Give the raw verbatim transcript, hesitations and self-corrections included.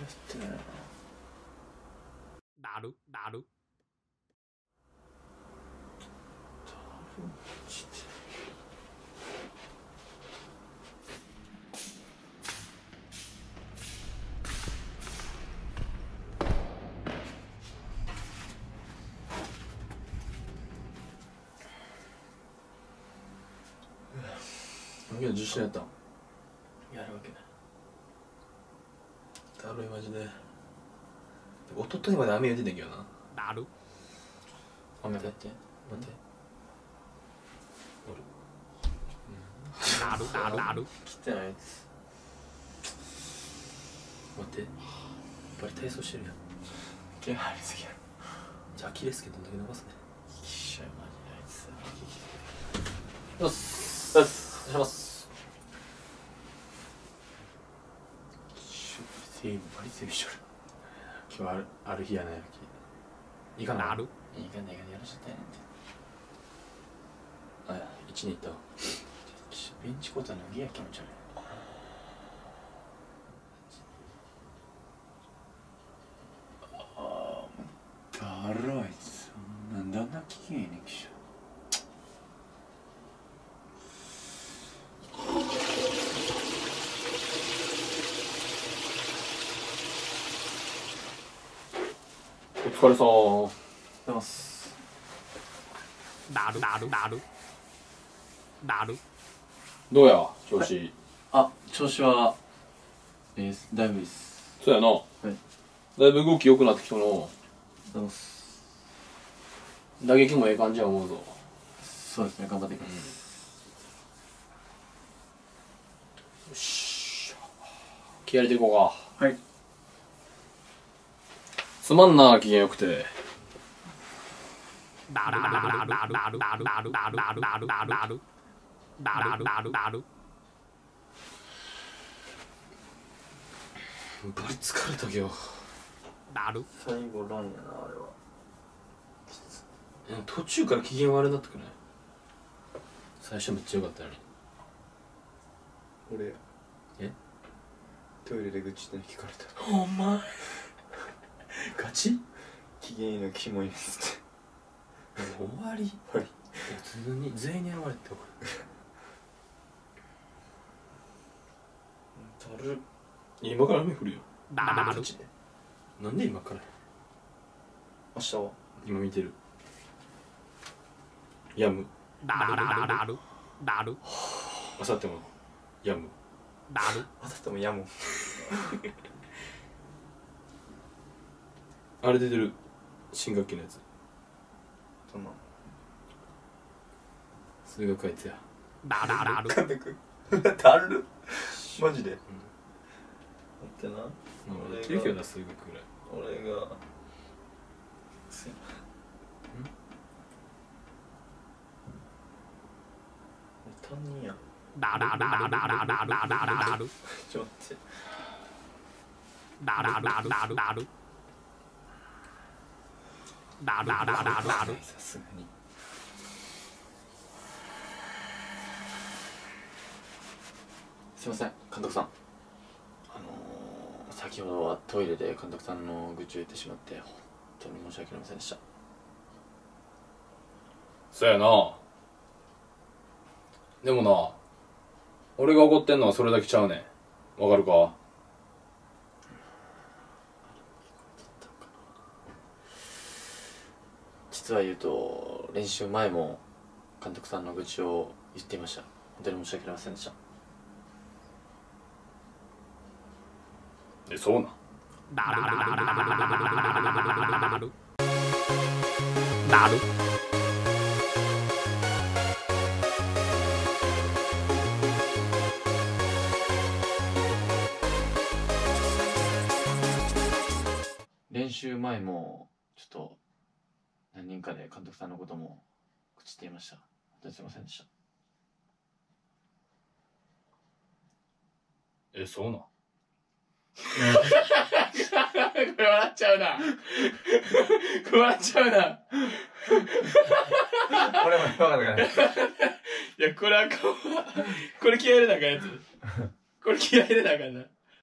ってないな。 なるなる今日受信やったんやるわけない。 だるいマジで。おとといまで雨言うてんだけどな。 なる雨降って待ってなるなるなる来てないです。 待って、やっぱり体操してるやん。 気が入りすぎやろ。 じゃあアキレス腱どんだけ伸ばすね。 きっしょいマジであいつ。 よっすよっすお願いします。 セーブバリセーブしとる。今日あるある日やないわけ。 いかななるいいかねえかやらしちゃったやねんて。 あ、いや一に行ったわ。 ベンチコート脱ぎや気持ち悪い。ああ、だるいあいつ。なんであんな機嫌いいねんきしょ。 お疲れさー。 出ますなるなるなるなるどうや調子。 あ、調子はえー、だいぶいいっす。 そうやな。 はい。 だいぶ動き良くなってきたな。 出ます打撃もええ感じや思うぞ。 そうですね、頑張っていきます。 よし。気合入れていこうか。 はい。 すまんな、機嫌良くて。 なるなるなるなるなるなるなるなるなるなるなるなるなるなるなるバリ疲れたけど。 なる最後ランやな、あれは。 途中から機嫌悪なってくない？最初めっちゃ良かったのに。 俺や。 え？ トイレで愚痴って聞かれた。 お前ガチ？ 機嫌いいのキモいですって。 終わり？ 終わり。 普通に全員に謝れってこだる。 れ。今から雨降るよ。 なるガチで。なんで今から？ 明日は今見てる。やむ。 なるなるなるなるあさってもやむ。 なるあさってもやもん。 あれ出てる。新学期のやつ。 そんな数学あいつや。 なるなる監督だる。マジで。待ってな。 俺できるけどな、数学ぐらい。 俺がすいません。担任や。 なるなるなるなるなるなるなるちょっと待って。 なるなるなるなるなるなるなるなるなるさすがに。すいません、監督さん。あのー、先ほどはトイレで監督さんの愚痴を言ってしまって本当に申し訳ありませんでした。 そうやな。でもな、俺が怒ってんのはそれだけちゃうねん。わかるか？ 実は言うと練習前も監督さんの愚痴を言っていました。本当に申し訳ありませんでした。 え、そうなん？ なるなるなるなるなるなるなるなる練習前もちょっと何人かで監督さんのことも口っていました。本当にすいませんでした。 え、そうなん？これ笑っちゃうな。これ笑っちゃうな。 れも分かったから。 いや、これはこう、これ気合い入れなあかんやつ。これ気合い入れなあかんな。